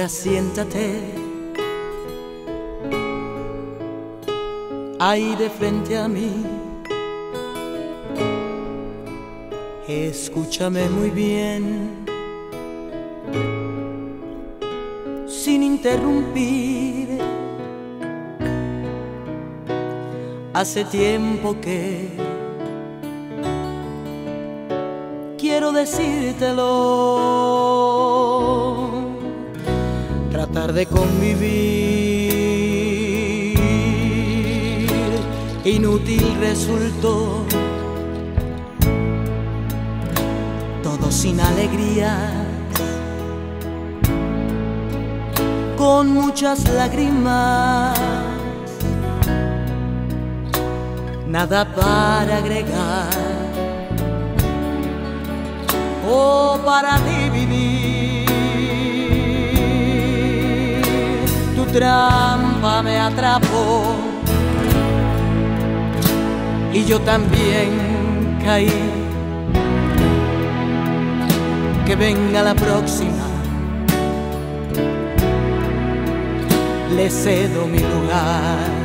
Ahora siéntate ahí de frente a mí. Escúchame muy bien, sin interrumpir. Hace tiempo que quiero decírtelo. Tratar de convivir inútil resultó. Todo sin alegrías, con muchas lágrimas, nada para agregar o para dividir. Tu trampa me atrapó y yo también caí. Que venga la próxima, le cedo mi lugar.